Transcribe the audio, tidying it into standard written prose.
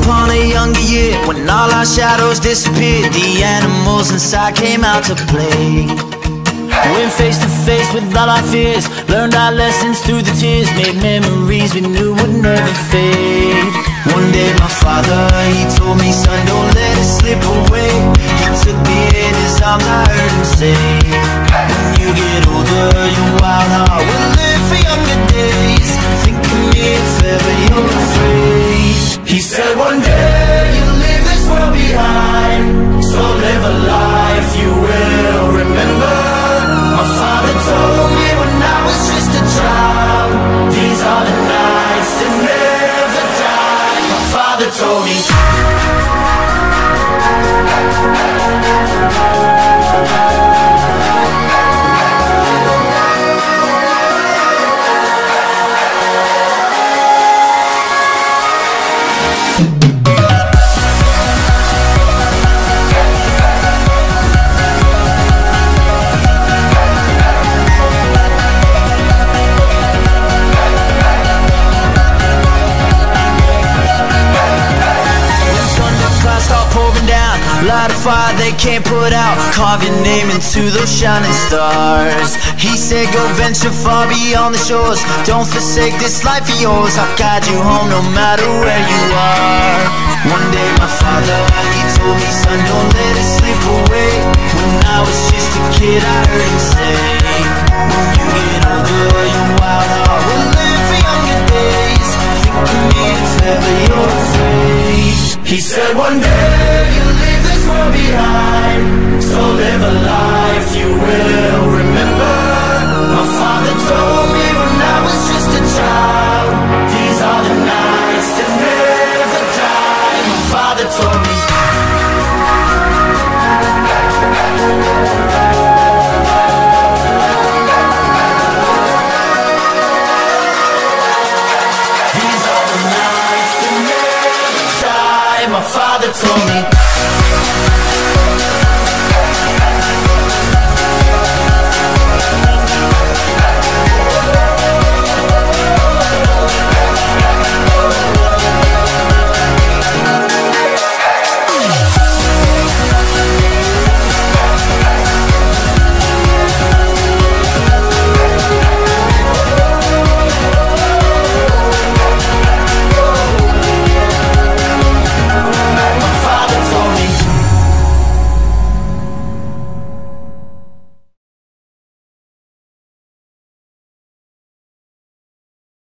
upon a younger year, when all our shadows disappeared, the animals inside came out to play. Went face to face with all our fears, learned our lessons through the tears, made memories we knew would never fade. One day my father, he told me, son, don't let it slip away. He took me in his arms, I heard him say, when you get older, your wild heart will live for younger days. Think of me if ever you're afraid. He said one day you'll leave this world behind, so live a life you will remember. My father told me when I was just a child, these are the nights that never die. My father told me. Light a fire they can't put out, carve your name into those shining stars. He said go venture far beyond the shores, don't forsake this life of yours. I'll guide you home no matter where you are. One day my father, he told me, son, don't let it slip away. When I was just a kid I heard him say, when you get older your wild heart will live for younger days. Think of me if ever you're afraid. He said one day